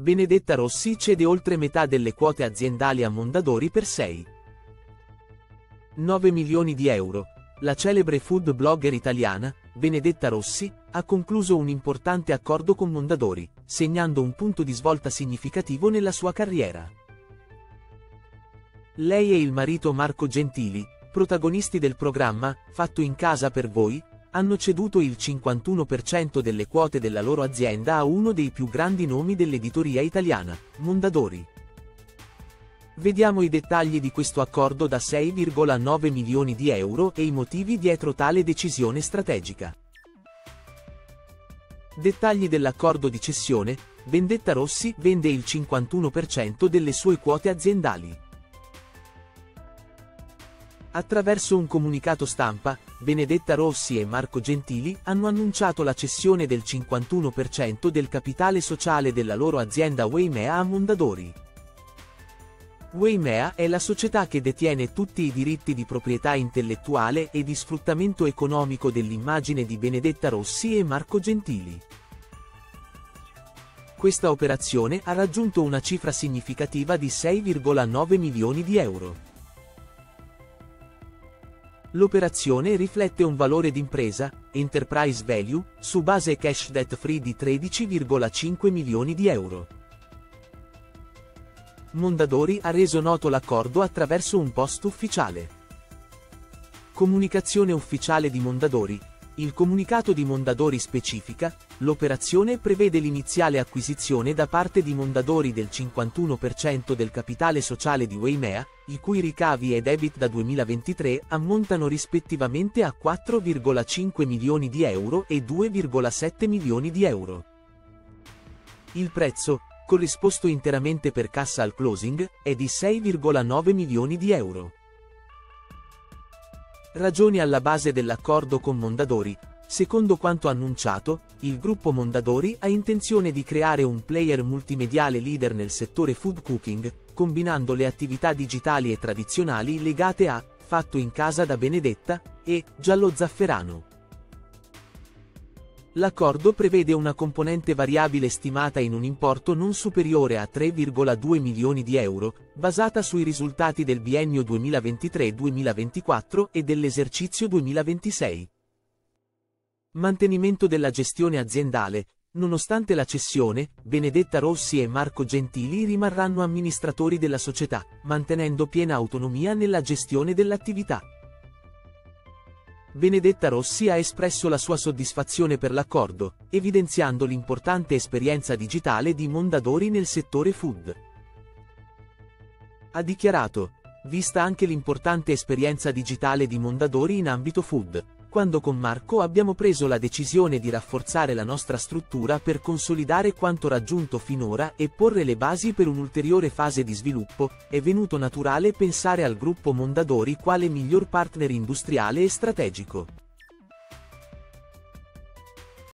Benedetta Rossi cede oltre metà delle quote aziendali a Mondadori per 6,9 milioni di euro. La celebre food blogger italiana, Benedetta Rossi, ha concluso un importante accordo con Mondadori, segnando un punto di svolta significativo nella sua carriera. Lei e il marito Marco Gentili, protagonisti del programma Fatto in casa per voi, hanno ceduto il 51% delle quote della loro azienda a uno dei più grandi nomi dell'editoria italiana, Mondadori. Vediamo i dettagli di questo accordo da 6,9 milioni di euro e i motivi dietro tale decisione strategica. Dettagli dell'accordo di cessione: Benedetta Rossi vende il 51% delle sue quote aziendali. Attraverso un comunicato stampa, Benedetta Rossi e Marco Gentili hanno annunciato la cessione del 51% del capitale sociale della loro azienda Waymea a Mondadori. Waymea è la società che detiene tutti i diritti di proprietà intellettuale e di sfruttamento economico dell'immagine di Benedetta Rossi e Marco Gentili. Questa operazione ha raggiunto una cifra significativa di 6,9 milioni di euro. L'operazione riflette un valore d'impresa, enterprise value, su base cash debt free di 13,5 milioni di euro. Mondadori ha reso noto l'accordo attraverso un post ufficiale. Comunicazione ufficiale di Mondadori. Il comunicato di Mondadori specifica: l'operazione prevede l'iniziale acquisizione da parte di Mondadori del 51% del capitale sociale di Waymea, i cui ricavi ed EBITDA 2023 ammontano rispettivamente a 4,5 milioni di euro e 2,7 milioni di euro. Il prezzo, corrisposto interamente per cassa al closing, è di 6,9 milioni di euro. Ragioni alla base dell'accordo con Mondadori. Secondo quanto annunciato, il gruppo Mondadori ha intenzione di creare un player multimediale leader nel settore food cooking, combinando le attività digitali e tradizionali legate a Fatto in casa da Benedetta e Giallo Zafferano. L'accordo prevede una componente variabile stimata in un importo non superiore a 3,2 milioni di euro, basata sui risultati del biennio 2023-2024 e dell'esercizio 2026. Mantenimento della gestione aziendale. Nonostante la cessione, Benedetta Rossi e Marco Gentili rimarranno amministratori della società, mantenendo piena autonomia nella gestione dell'attività. Benedetta Rossi ha espresso la sua soddisfazione per l'accordo, evidenziando l'importante esperienza digitale di Mondadori nel settore food. Ha dichiarato: vista anche l'importante esperienza digitale di Mondadori in ambito food, quando con Marco abbiamo preso la decisione di rafforzare la nostra struttura per consolidare quanto raggiunto finora e porre le basi per un'ulteriore fase di sviluppo, è venuto naturale pensare al gruppo Mondadori quale miglior partner industriale e strategico.